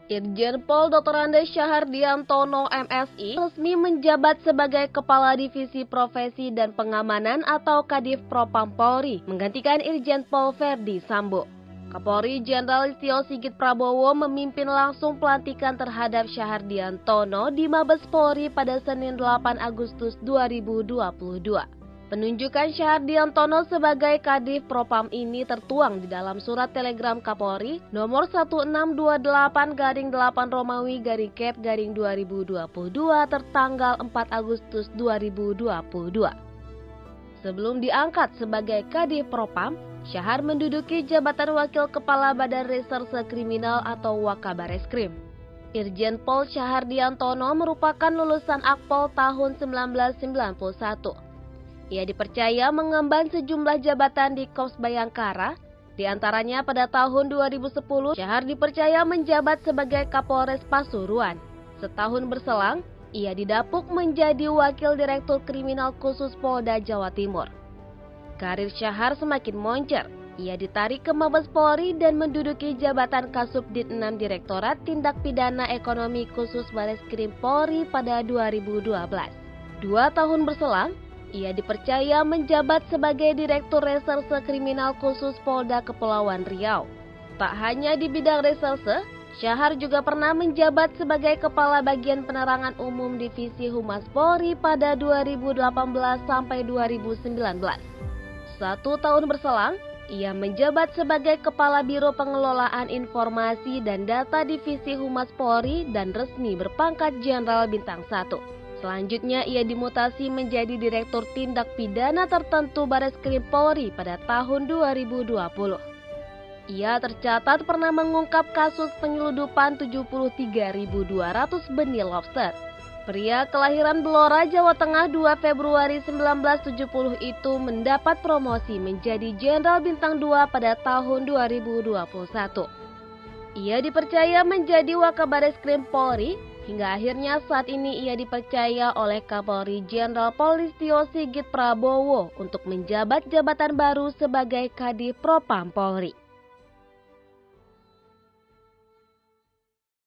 Irjen Pol Dr. Andes Syahardiantono MSI resmi menjabat sebagai Kepala Divisi Profesi dan Pengamanan atau Kadif Propam Polri, menggantikan Irjen Pol Verdi Sambo. Kapolri Jenderal Listio Sigit Prabowo memimpin langsung pelantikan terhadap Syahardiantono di Mabes Polri pada Senin 8 Agustus 2022. Penunjukan Syahardiantono sebagai Kadif Propam ini tertuang di dalam surat telegram Kapolri nomor 1628-8 Romawi Cap 2022 tertanggal 4 Agustus 2022. Sebelum diangkat sebagai Kadif Propam, Syahar menduduki jabatan Wakil Kepala Badan Reserse Kriminal atau Wakabareskrim. Irjen Pol Syahardiantono merupakan lulusan Akpol tahun 1991. Ia dipercaya mengemban sejumlah jabatan di Korps Bayangkara. Di antaranya pada tahun 2010, Syahar dipercaya menjabat sebagai Kapolres Pasuruan. Setahun berselang, ia didapuk menjadi Wakil Direktur Kriminal Khusus Polda Jawa Timur. Karir Syahar semakin moncer. Ia ditarik ke Mabes Polri dan menduduki jabatan Kasubdit 6 Direktorat Tindak Pidana Ekonomi Khusus Bareskrim Polri pada 2012. 2 tahun berselang, ia dipercaya menjabat sebagai Direktur Reserse Kriminal Khusus Polda Kepulauan Riau. Tak hanya di bidang reserse, Syahar juga pernah menjabat sebagai Kepala Bagian Penerangan Umum Divisi Humas Polri pada 2018 sampai 2019. 1 tahun berselang, ia menjabat sebagai Kepala Biro Pengelolaan Informasi dan Data Divisi Humas Polri dan resmi berpangkat Jenderal Bintang 1. Selanjutnya ia dimutasi menjadi Direktur Tindak Pidana Tertentu Bareskrim Polri pada tahun 2020. Ia tercatat pernah mengungkap kasus penyeludupan 73.200 benih lobster. Pria kelahiran Blora, Jawa Tengah 2 Februari 1970 itu mendapat promosi menjadi Jenderal Bintang 2 pada tahun 2021. Ia dipercaya menjadi Wakabareskrim Polri. Hingga akhirnya saat ini ia dipercaya oleh Kapolri Jenderal Pol Listio Sigit Prabowo untuk menjabat jabatan baru sebagai Kadif Propam Polri.